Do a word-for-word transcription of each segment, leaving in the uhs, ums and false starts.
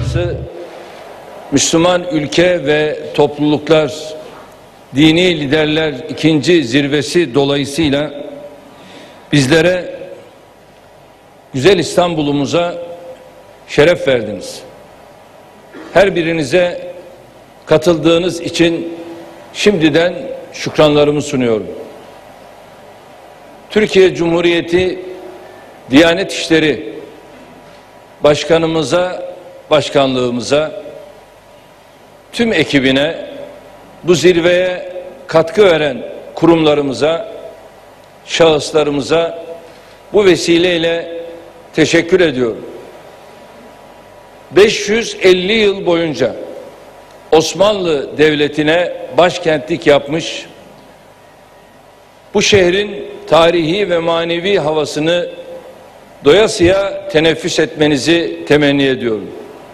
Uluslararası Müslüman Ülke ve Topluluklar Dini Liderler ikinci Zirvesi dolayısıyla bizlere güzel İstanbul'umuza şeref verdiniz. Her birinize katıldığınız için şimdiden şükranlarımı sunuyorum. Türkiye Cumhuriyeti Diyanet İşleri Başkanımıza, başkanlığımıza, tüm ekibine, bu zirveye katkı veren kurumlarımıza, şahıslarımıza bu vesileyle teşekkür ediyorum. beş yüz elli yıl boyunca Osmanlı Devleti'ne başkentlik yapmış, bu şehrin tarihi ve manevi havasını doyasıya teneffüs etmenizi temenni ediyorum.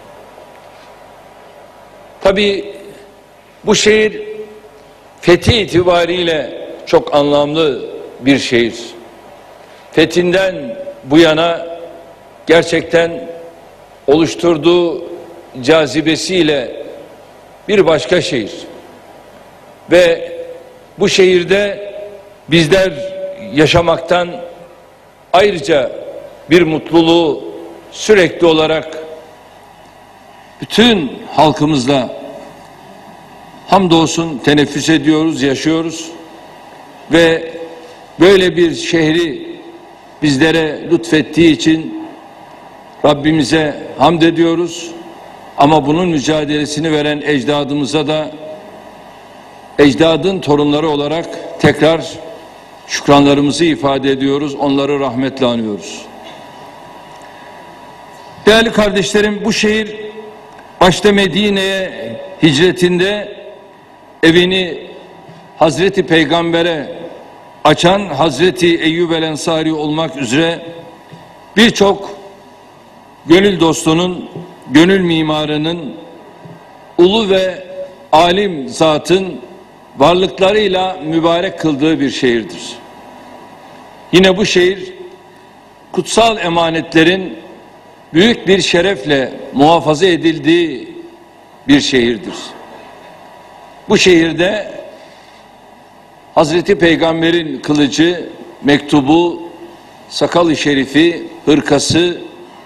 Tabii bu şehir fethi itibariyle çok anlamlı bir şehir. Fethinden bu yana gerçekten oluşturduğu cazibesiyle bir başka şehir. Ve bu şehirde bizler yaşamaktan ayrıca bir mutluluğu sürekli olarak bütün halkımızla hamdolsun teneffüs ediyoruz, yaşıyoruz ve böyle bir şehri bizlere lütfettiği için Rabbimize hamd ediyoruz. Ama bunun mücadelesini veren ecdadımıza da ecdadın torunları olarak tekrar şükranlarımızı ifade ediyoruz. Onları rahmetle anıyoruz. Değerli kardeşlerim, bu şehir başta Medine'ye hicretinde evini Hazreti Peygamber'e açan Hazreti Eyyub el Ensari olmak üzere birçok gönül dostunun, gönül mimarının, ulu ve alim zatın varlıklarıyla mübarek kıldığı bir şehirdir. Yine bu şehir kutsal emanetlerin büyük bir şerefle muhafaza edildiği bir şehirdir. Bu şehirde Hazreti Peygamber'in kılıcı, mektubu, sakal-ı şerifi, hırkası,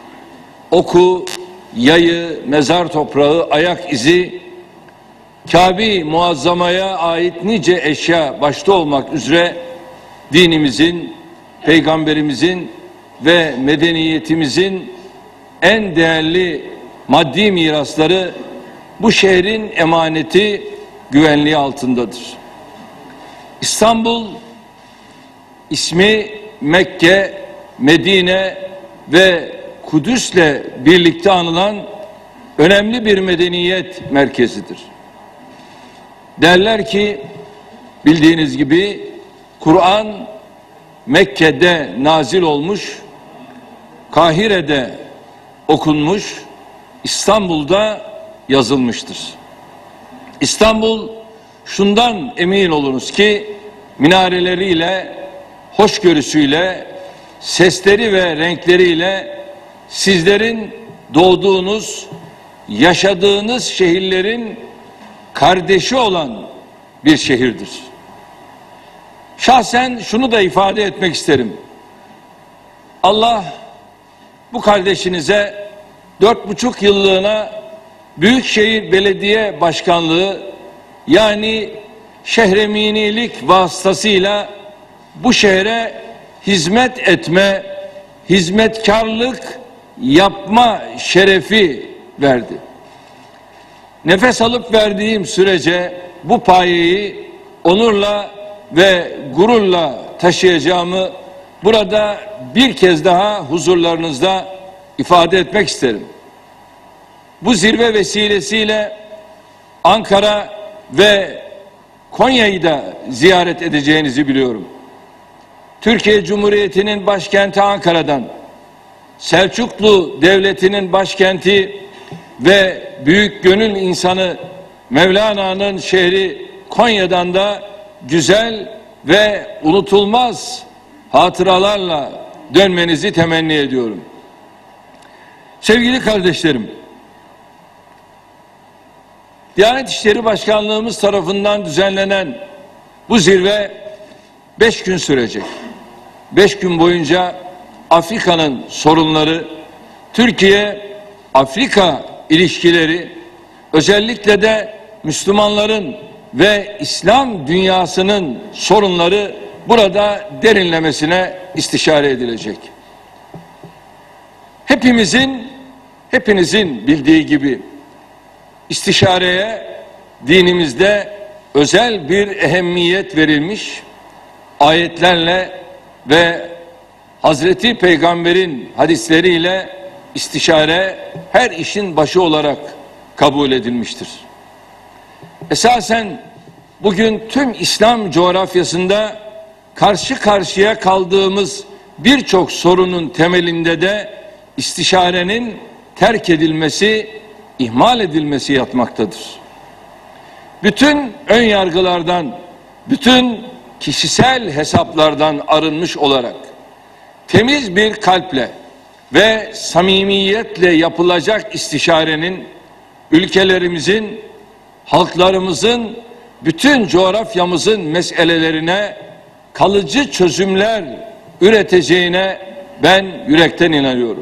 oku, yayı, mezar toprağı, ayak izi, Kabe-i Muazzama'ya ait nice eşya başta olmak üzere dinimizin, peygamberimizin ve medeniyetimizin en değerli maddi mirasları bu şehrin emaneti, güvenliği altındadır. İstanbul ismi Mekke, Medine ve Kudüs'le birlikte anılan önemli bir medeniyet merkezidir. Derler ki, bildiğiniz gibi Kur'an Mekke'de nazil olmuş, Kahire'de okunmuş, İstanbul'da yazılmıştır. İstanbul, şundan emin olunuz ki minareleriyle, hoşgörüsüyle, sesleri ve renkleriyle sizlerin doğduğunuz, yaşadığınız şehirlerin kardeşi olan bir şehirdir. Şahsen şunu da ifade etmek isterim. Allah bu kardeşinize dört buçuk yıllığına Büyükşehir Belediye Başkanlığı, yani şehreminilik vasıtasıyla bu şehre hizmet etme, hizmetkarlık yapma şerefi verdi. Nefes alıp verdiğim sürece bu payeyi onurla ve gururla taşıyacağımı burada bir kez daha huzurlarınızda ifade etmek isterim. Bu zirve vesilesiyle Ankara ve Konya'yı da ziyaret edeceğinizi biliyorum. Türkiye Cumhuriyeti'nin başkenti Ankara'dan, Selçuklu Devleti'nin başkenti ve büyük gönül insanı Mevlana'nın şehri Konya'dan da güzel ve unutulmaz hatıralarla dönmenizi temenni ediyorum. Sevgili kardeşlerim, Diyanet İşleri Başkanlığımız tarafından düzenlenen bu zirve beş gün sürecek. Beş gün boyunca Afrika'nın sorunları, Türkiye-Afrika ilişkileri, özellikle de Müslümanların ve İslam dünyasının sorunları burada derinlemesine istişare edilecek. Hepimizin, hepinizin bildiği gibi istişareye dinimizde özel bir ehemmiyet verilmiş, ayetlerle ve Hazreti Peygamber'in hadisleriyle istişare her işin başı olarak kabul edilmiştir. Esasen bugün tüm İslam coğrafyasında karşı karşıya kaldığımız birçok sorunun temelinde de istişarenin terk edilmesi, ihmal edilmesi yatmaktadır. Bütün ön yargılardan, bütün kişisel hesaplardan arınmış olarak temiz bir kalple ve samimiyetle yapılacak istişarenin ülkelerimizin, halklarımızın, bütün coğrafyamızın meselelerine kalıcı çözümler üreteceğine ben yürekten inanıyorum.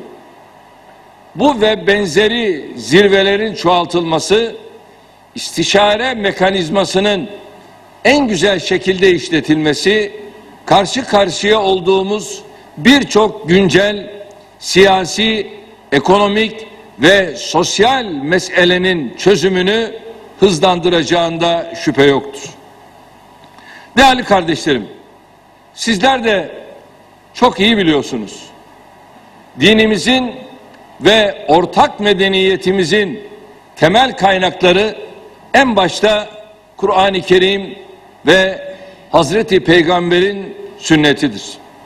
Bu ve benzeri zirvelerin çoğaltılması, istişare mekanizmasının en güzel şekilde işletilmesi, karşı karşıya olduğumuz birçok güncel siyasi, ekonomik ve sosyal meselenin çözümünü hızlandıracağında şüphe yoktur. Değerli kardeşlerim, sizler de çok iyi biliyorsunuz. Dinimizin ve ortak medeniyetimizin temel kaynakları en başta Kur'an-ı Kerim ve Hazreti Peygamber'in sünnetidir.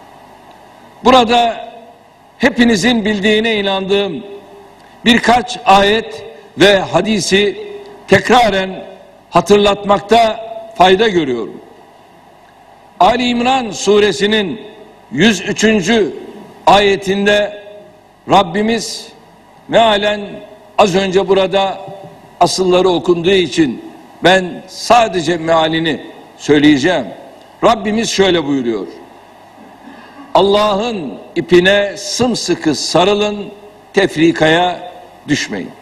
Burada hepinizin bildiğine inandığım birkaç ayet ve hadisi tekraren hatırlatmakta fayda görüyorum. Ali İmran suresinin yüz üçüncü ayetinde Rabbimiz mealen az önce burada asılları okunduğu için ben sadece mealini söyleyeceğim. Rabbimiz şöyle buyuruyor: Allah'ın ipine sımsıkı sarılın, tefrikaya düşmeyin.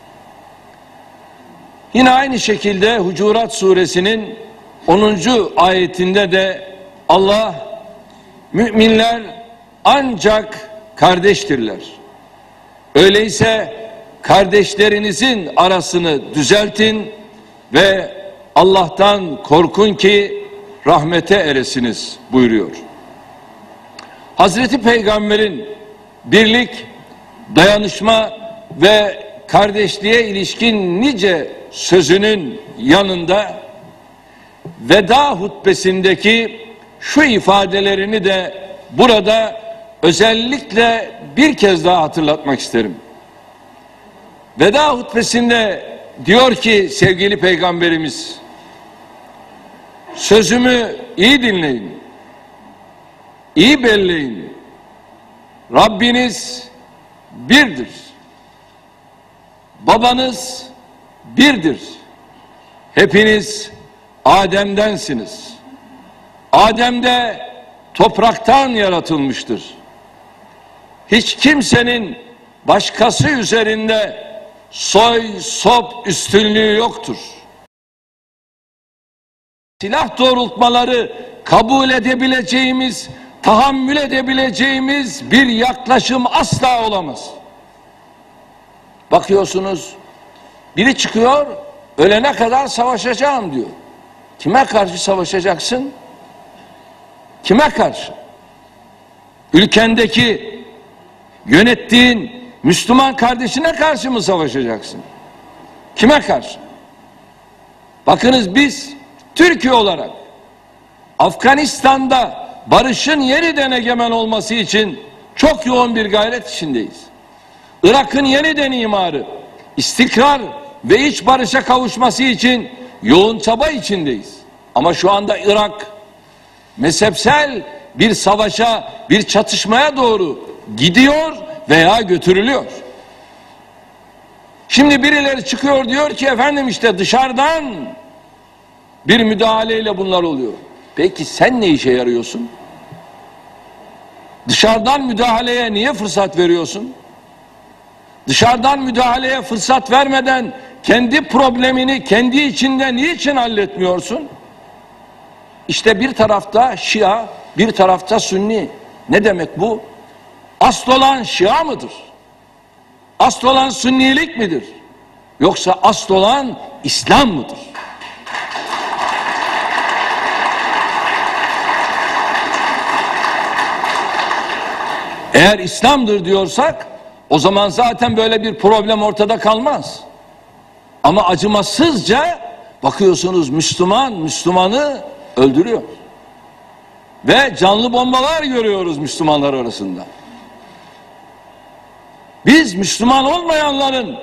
Yine aynı şekilde Hucurat suresinin onuncu ayetinde de Allah, müminler ancak kardeştirler. Öyleyse kardeşlerinizin arasını düzeltin ve Allah'tan korkun ki rahmete eresiniz buyuruyor. Hazreti Peygamber'in birlik, dayanışma ve kardeşliğe ilişkin nice sözünün yanında veda hutbesindeki şu ifadelerini de burada özellikle bir kez daha hatırlatmak isterim. Veda hutbesinde diyor ki sevgili Peygamberimiz, sözümü iyi dinleyin, iyi belleyin. Rabbiniz birdir. Babanız birdir. Hepiniz Adem'densiniz. Adem de topraktan yaratılmıştır. Hiç kimsenin başkası üzerinde soy, sop üstünlüğü yoktur. Silah doğrultmaları kabul edebileceğimiz, tahammül edebileceğimiz bir yaklaşım asla olamaz. Bakıyorsunuz, biri çıkıyor, ölene kadar savaşacağım diyor. Kime karşı savaşacaksın? Kime karşı? Ülkendeki yönettiğin Müslüman kardeşine karşı mı savaşacaksın? Kime karşı? Bakınız, biz Türkiye olarak Afganistan'da barışın yeniden egemen olması için çok yoğun bir gayret içindeyiz. Irak'ın yeniden imarı, istikrar ve iç barışa kavuşması için yoğun çaba içindeyiz. Ama şu anda Irak mezhepsel bir savaşa, bir çatışmaya doğru gidiyor veya götürülüyor. Şimdi birileri çıkıyor diyor ki efendim işte dışarıdan bir müdahaleyle bunlar oluyor. Peki sen ne işe yarıyorsun? Dışarıdan müdahaleye niye fırsat veriyorsun? Dışarıdan müdahaleye fırsat vermeden kendi problemini kendi içinde niçin halletmiyorsun? İşte bir tarafta Şia, bir tarafta Sünni. Ne demek bu? Asıl olan Şia mıdır? Asıl olan Sünnilik midir? Yoksa asıl olan İslam mıdır? Eğer İslam'dır diyorsak o zaman zaten böyle bir problem ortada kalmaz. Ama acımasızca bakıyorsunuz Müslüman Müslümanı öldürüyor. Ve canlı bombalar görüyoruz Müslümanlar arasında. Biz Müslüman olmayanların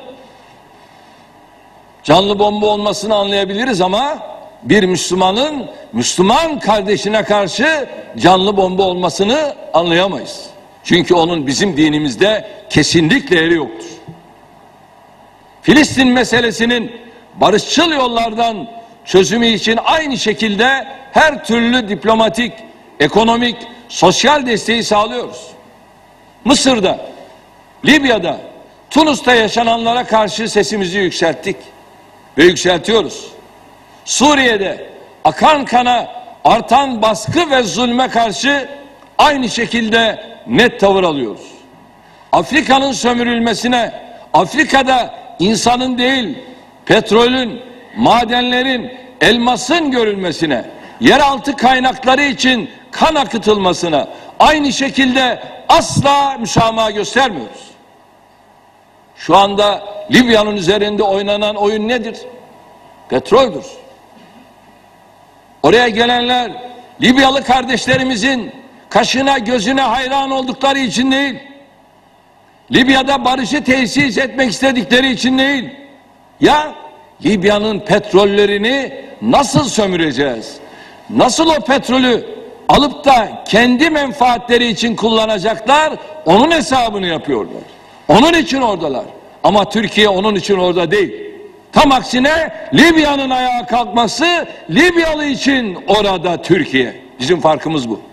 canlı bomba olmasını anlayabiliriz ama bir Müslümanın Müslüman kardeşine karşı canlı bomba olmasını anlayamayız. Çünkü onun bizim dinimizde kesinlikle yeri yoktur. Filistin meselesinin barışçıl yollardan çözümü için aynı şekilde her türlü diplomatik, ekonomik, sosyal desteği sağlıyoruz. Mısır'da, Libya'da, Tunus'ta yaşananlara karşı sesimizi yükselttik ve yükseltiyoruz. Suriye'de akan kana, artan baskı ve zulme karşı aynı şekilde net tavır alıyoruz. Afrika'nın sömürülmesine, Afrika'da insanın değil, petrolün, madenlerin, elmasın görülmesine, yeraltı kaynakları için kan akıtılmasına aynı şekilde asla müsamaha göstermiyoruz. Şu anda Libya'nın üzerinde oynanan oyun nedir? Petroldür. Oraya gelenler Libyalı kardeşlerimizin kaşına gözüne hayran oldukları için değil, Libya'da barışı tesis etmek istedikleri için değil, ya Libya'nın petrollerini nasıl sömüreceğiz? Nasıl o petrolü alıp da kendi menfaatleri için kullanacaklar? Onun hesabını yapıyorlar. Onun için oradalar. Ama Türkiye onun için orada değil. Tam aksine Libya'nın ayağa kalkması Libyalı için orada Türkiye. Bizim farkımız bu.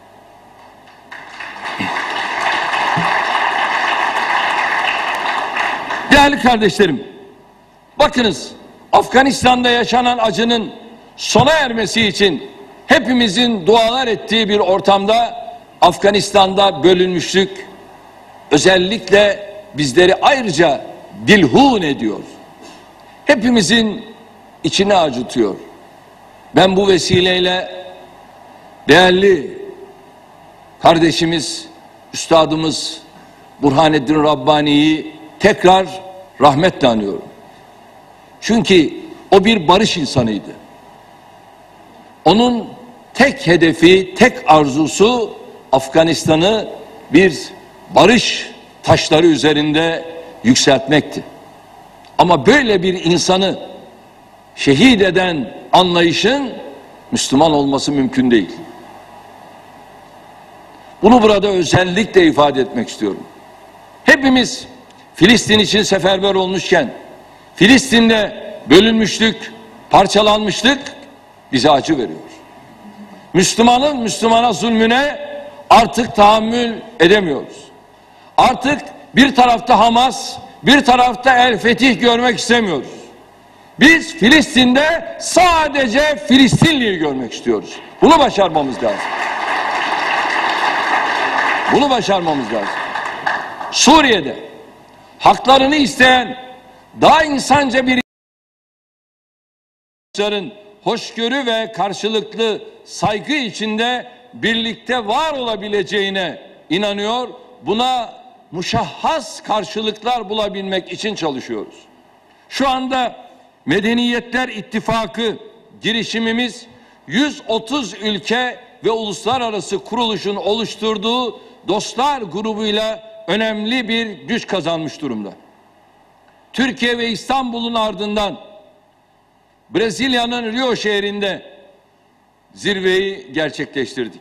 Değerli kardeşlerim, bakınız Afganistan'da yaşanan acının sona ermesi için hepimizin dualar ettiği bir ortamda Afganistan'da bölünmüşlük özellikle bizleri ayrıca dilhun ediyor. Hepimizin içini acıtıyor. Ben bu vesileyle değerli kardeşimiz, üstadımız Burhaneddin Rabbani'yi tekrar rahmetle anıyorum. Çünkü o bir barış insanıydı. Onun tek hedefi, tek arzusu Afganistan'ı bir barış taşları üzerinde yükseltmekti. Ama böyle bir insanı şehit eden anlayışın Müslüman olması mümkün değil. Bunu burada özellikle ifade etmek istiyorum. Hepimiz Filistin için seferber olmuşken, Filistin'de bölünmüşlük, parçalanmışlık bize acı veriyor. Müslümanın Müslümana zulmüne artık tahammül edemiyoruz. Artık bir tarafta Hamas, bir tarafta El Fetih görmek istemiyoruz. Biz Filistin'de sadece Filistinliyi görmek istiyoruz. Bunu başarmamız lazım. Bunu başarmamız lazım. Suriye'de haklarını isteyen daha insanca bir insanların hoşgörü ve karşılıklı saygı içinde birlikte var olabileceğine inanıyor. Buna muşahhas karşılıklar bulabilmek için çalışıyoruz. Şu anda Medeniyetler İttifakı girişimimiz yüz otuz ülke ve uluslararası kuruluşun oluşturduğu dostlar grubuyla önemli bir güç kazanmış durumda. Türkiye ve İstanbul'un ardından Brezilya'nın Rio şehrinde zirveyi gerçekleştirdik.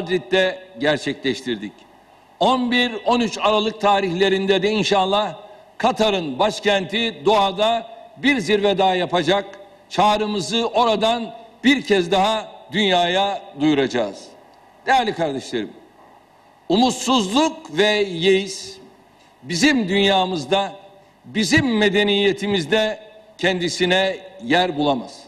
Madrid'de gerçekleştirdik. on bir on üç Aralık tarihlerinde de inşallah Katar'ın başkenti Doha'da bir zirve daha yapacak. Çağrımızı oradan bir kez daha dünyaya duyuracağız. Değerli kardeşlerim, umutsuzluk ve yeis bizim dünyamızda, bizim medeniyetimizde kendisine yer bulamaz.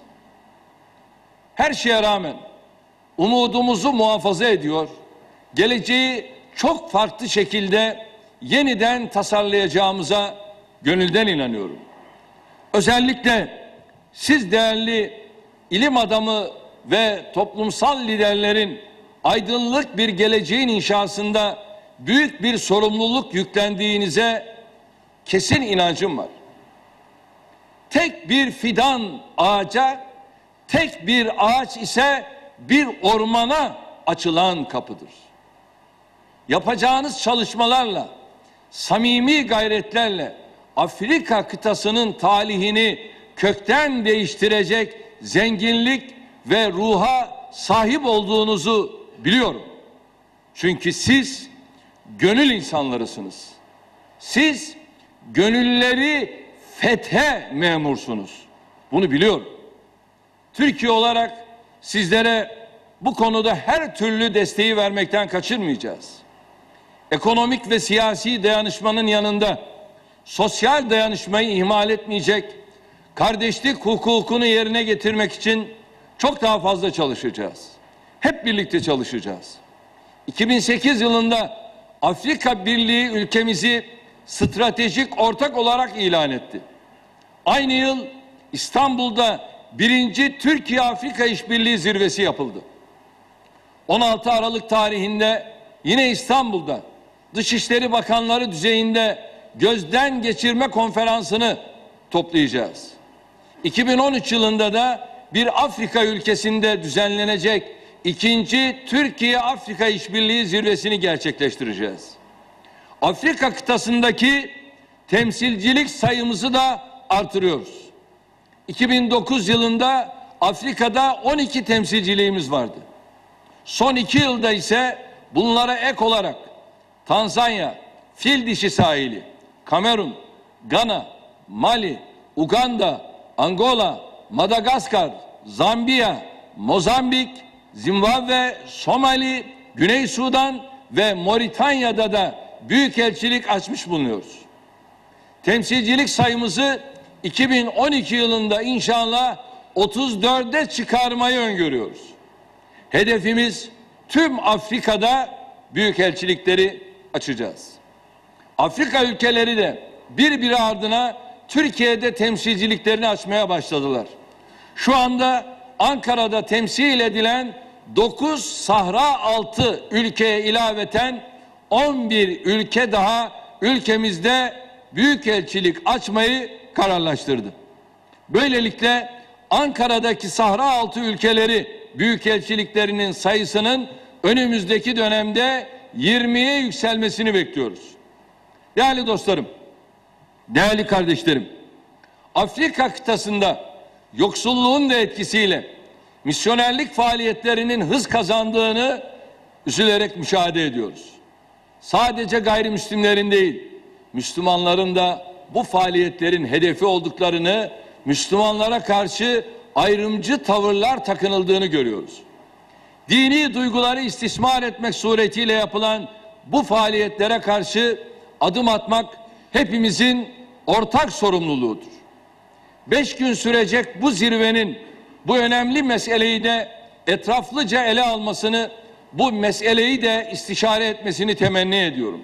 Her şeye rağmen umudumuzu muhafaza ediyor, geleceği çok farklı şekilde yeniden tasarlayacağımıza gönülden inanıyorum. Özellikle siz değerli ilim adamı ve toplumsal liderlerin aydınlık bir geleceğin inşasında büyük bir sorumluluk yüklendiğinize kesin inancım var. Tek bir fidan ağaca, tek bir ağaç ise bir ormana açılan kapıdır. Yapacağınız çalışmalarla, samimi gayretlerle Afrika kıtasının talihini kökten değiştirecek zenginlik ve ruha sahip olduğunuzu biliyorum. Çünkü siz gönül insanlarısınız. Siz gönülleri fethe memursunuz. Bunu biliyorum. Türkiye olarak sizlere bu konuda her türlü desteği vermekten kaçınmayacağız. Ekonomik ve siyasi dayanışmanın yanında sosyal dayanışmayı ihmal etmeyecek, kardeşlik hukukunu yerine getirmek için çok daha fazla çalışacağız. Hep birlikte çalışacağız. iki bin sekiz yılında Afrika Birliği ülkemizi stratejik ortak olarak ilan etti. Aynı yıl İstanbul'da birinci Türkiye-Afrika İşbirliği Zirvesi yapıldı. on altı Aralık tarihinde yine İstanbul'da Dışişleri Bakanları düzeyinde gözden geçirme konferansını toplayacağız. iki bin on üç yılında da bir Afrika ülkesinde düzenlenecek ikinci Türkiye-Afrika İşbirliği Zirvesini gerçekleştireceğiz. Afrika kıtasındaki temsilcilik sayımızı da artırıyoruz. iki bin dokuz yılında Afrika'da on iki temsilciliğimiz vardı. Son iki yılda ise bunlara ek olarak Tanzanya, Fil Dişi Sahili, Kamerun, Gana, Mali, Uganda, Angola, Madagaskar, Zambiya, Mozambik, Zimbabwe, Somali, Güney Sudan ve Moritanya'da da büyükelçilik açmış bulunuyoruz. Temsilcilik sayımızı iki bin on iki yılında inşallah otuz dörde çıkarmayı öngörüyoruz. Hedefimiz tüm Afrika'da büyükelçilikleri açacağız. Afrika ülkeleri de birbiri ardına Türkiye'de temsilciliklerini açmaya başladılar. Şu anda Ankara'da temsil edilen dokuz Sahra altı ülkeye ilaveten on bir ülke daha ülkemizde büyükelçilik açmayı kararlaştırdı. Böylelikle Ankara'daki Sahra altı ülkeleri büyükelçiliklerinin sayısının önümüzdeki dönemde yirmiye yükselmesini bekliyoruz. Değerli dostlarım, değerli kardeşlerim, Afrika kıtasında yoksulluğun da etkisiyle misyonerlik faaliyetlerinin hız kazandığını üzülerek müşahede ediyoruz. Sadece gayrimüslimlerin değil, Müslümanların da bu faaliyetlerin hedefi olduklarını, Müslümanlara karşı ayrımcı tavırlar takınıldığını görüyoruz. Dini duyguları istismar etmek suretiyle yapılan bu faaliyetlere karşı adım atmak hepimizin ortak sorumluluğudur. Beş gün sürecek bu zirvenin bu önemli meseleyi de etraflıca ele almasını, bu meseleyi de istişare etmesini temenni ediyorum.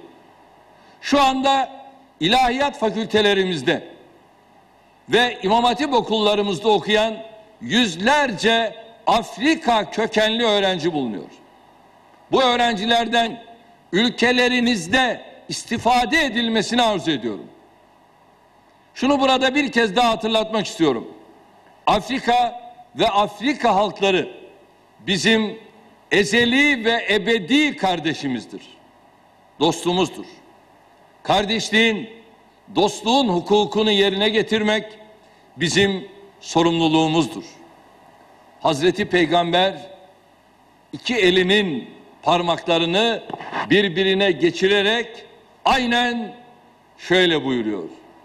Şu anda ilahiyat fakültelerimizde ve İmam Hatip okullarımızda okuyan yüzlerce Afrika kökenli öğrenci bulunuyor. Bu öğrencilerden ülkelerinizde istifade edilmesini arzu ediyorum. Şunu burada bir kez daha hatırlatmak istiyorum. Afrika ve Afrika halkları bizim ezeli ve ebedi kardeşimizdir. Dostumuzdur. Kardeşliğin, dostluğun hukukunu yerine getirmek bizim sorumluluğumuzdur. Hazreti Peygamber iki elinin parmaklarını birbirine geçirerek aynen şöyle buyuruyor.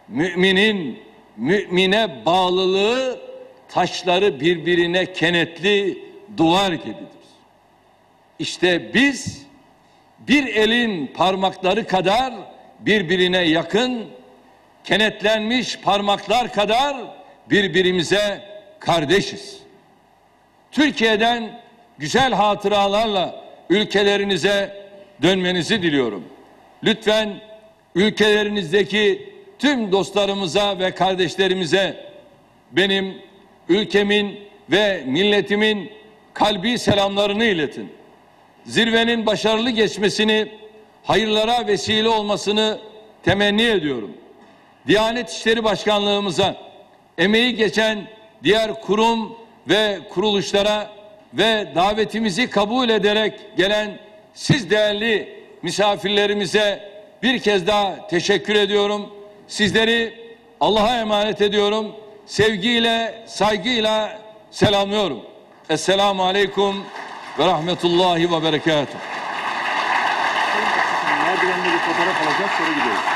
müminin mümine bağlılığı taşları birbirine kenetli duvar gibidir. İşte biz bir elin parmakları kadar birbirine yakın, kenetlenmiş parmaklar kadar birbirimize kardeşiz. Türkiye'den güzel hatıralarla ülkelerinize dönmenizi diliyorum. Lütfen ülkelerinizdeki tüm dostlarımıza ve kardeşlerimize benim ülkemin ve milletimin kalbi selamlarını iletin. Zirvenin başarılı geçmesini, hayırlara vesile olmasını temenni ediyorum. Diyanet İşleri Başkanlığımıza, emeği geçen diğer kurum ve kuruluşlara ve davetimizi kabul ederek gelen siz değerli misafirlerimize bir kez daha teşekkür ediyorum. Sizleri Allah'a emanet ediyorum. Sevgiyle, saygıyla selamlıyorum. Esselamu Aleyküm ve Rahmetullahi ve Berekatuhu. Merdivenle bir fotoğraf alacağız, sonra gidiyoruz.